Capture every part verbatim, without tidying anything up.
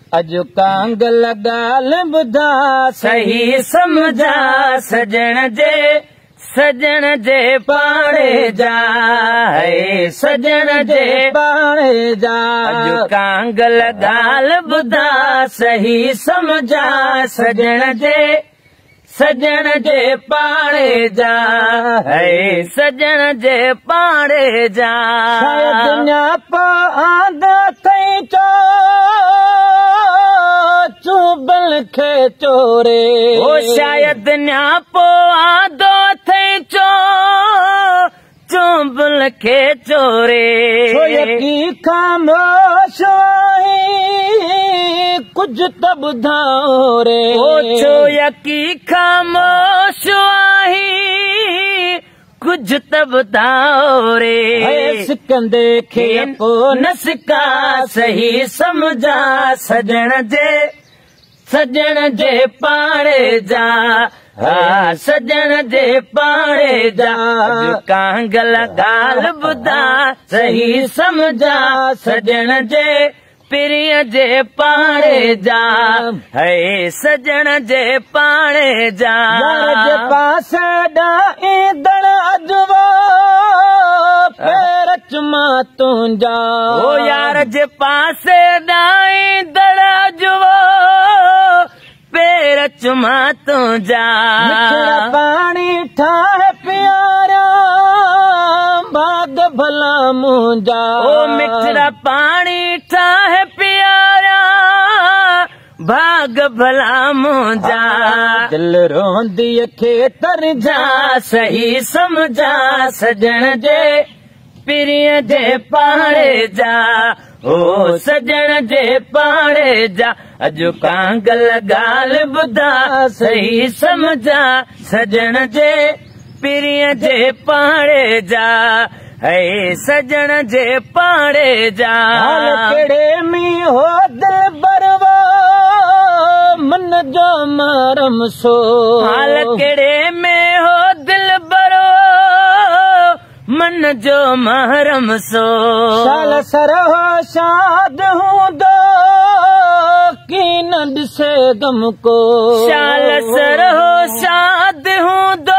अजु कांगल ॻाल्हि ॿुधा सही समझा सजण जे सजण जे पाणे जा है सजण जे पाणे जा अजु कांगल ॻाल्हि ॿुधा सही समझा सजण जे सजण जे पाणे जा है सजण जे पाणे जा दुनिया पांदा थई चो चुबल खे चोरे ओ शायद न्यापो आदो थई चो चुबल खे चोरे यकी खामोश कुछ त ॿुधाओ रे ओ छो यकी खामोश आही कुछ त ॿुधाओ रे सिकंदे खे को न सिका सही समझा सजण जे सजण जे पाणे जा हा सजण जे पाणे जा कांगल ॻाल्हि ॿुधा सही समझा सजण जे पिरीअ जे पाणे जा है सजण जे पाणे जा जे पासे ॾाईंदड़ अजवा पैर चुमा तुंहिंजा ओ यार जे पासे ॾाईंदड़ अजवा पैर चुमा तुंहिंजा पाणी ठाहे प्यारा भाग भला मुंहिंजा ओ मिठड़ा पाणी ठाहे प्यारा भाग भला मुंहिंजा दिल रोंदी खे तरजा सही समझा सजण जे पिरीअ जे पाणे जा ओ सजण जे पाणे जा अजु कांगल ॻाल्हि ॿुधा सही समझा सजण जे पिरीअ जे पाणे जा है सजण जे पाणे जा कहिड़े में हो दिल बरवा मन जो मरम सो हाल कहिड़े में हो दिल बरो मन जो महरम सो साल सर हो शाद हूंदो की न ॾिसे गम को शाल सर हो शाद हूंदो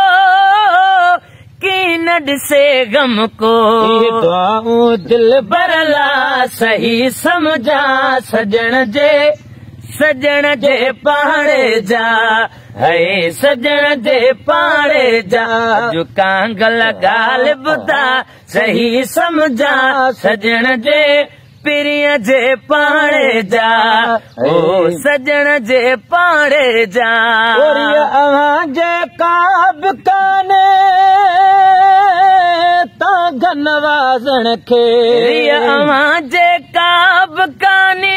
की न ॾिसे गम को दुआऊं दिल बरला सही समझा सजण जे सजण जे पाणे जा है सजण जे पाणे जा अजु कांगल ॻाल्हि ॿुधा सही समझा सजण जे पिरीअ जे पाणे जा ओ सजण जे पाणे जा अवां जे काब काने ता नवाज़ण खे अवां जे काब काने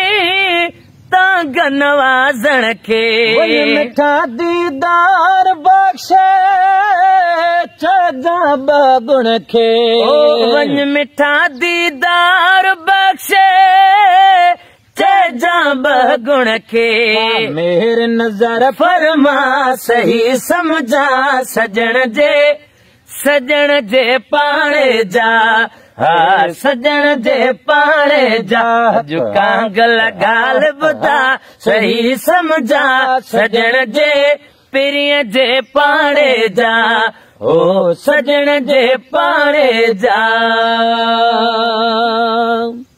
ता नवाज़ण खे मिठा दीदार बख़्शे छजा बगुण खे वञ मिठा दीदार बख़्शे छजा बगुण खे मेर नज़र फरमा सही समझा सजण जे सजण जे पाणे जा हा सजण जे पाणे जा अजु कांगल ॻाल्हि ॿुधा सही समझा सजण जे पिरीअ जे पाणे जा ओ सजण जे पाणे जा